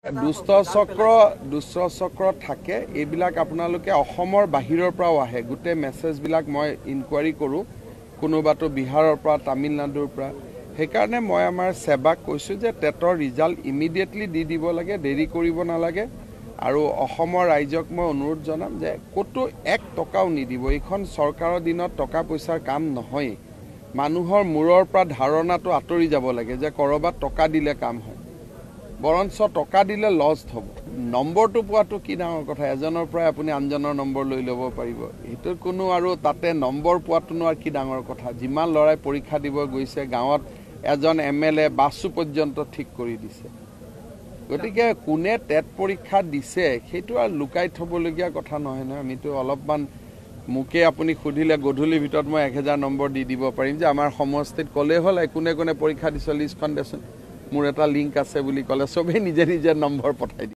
দুষ্ট থাকে এইবিলাক আপোনালোকে অসমৰ বাহিৰৰ পৰাও আহে গোটে মেছেজবিলাক মই ইনকুৱাৰী কৰোঁ কোনোবাটো বিহাৰৰ পৰা তামিলনাডুৰ পৰা সেইকাৰণে মই আমাৰ সেৱাক কৈছোঁ যে টেটৰ ৰিজাল্ট ইমিডিয়েটলি দি দিব লাগে দেৰি কৰিব নালাগে আৰু অসমৰ ৰাইজক মই অনুৰোধ জনাম যে কতো 1 টকাও নিদিব এইখন চৰকাৰৰ দিনত টকা পইচাৰ কাম নহয় মানুহৰ মূৰৰ পৰা ধাৰণাটো আঁতৰি যাব লাগে যে কৰবাত টকা দিলে কাম হয় বৰঞ্চ টকা দিলে লছ হ'ব নম্বৰটো পোৱাটো কি ডাঙৰ কথা এজনৰ পৰা আপুনি আনজনৰ নম্বৰ লৈ ল'ব পাৰিব এটো কোনো আৰু তাতে নম্বৰ পোৱাটোনো আৰু কি ডাঙৰ কথা যিমান লৰাই পৰীক্ষা দিব গৈছে গাঁৱত এজন এমএলএ বাসু পৰ্যন্ত ঠিক কৰি দিছে গতিকে কোনে টেট পৰীক্ষা দিছে সেইটো আৰু লুকাই থবলগীয়া কথা নহয় না আমিতো অলপমান মুকে আপুনি খুদিলে গধূলি ভিতৰত মই 1000 নম্বৰ দি দিব পাৰিম যে আমাৰ সমষ্টিত কলে হল কোনে কোনে পৰীক্ষা দিছে লিষ্টখন দেচোন মোৰ এটা লিংক আছে বুলি কলে সবে নিজে নিজে নম্বৰ পঠাই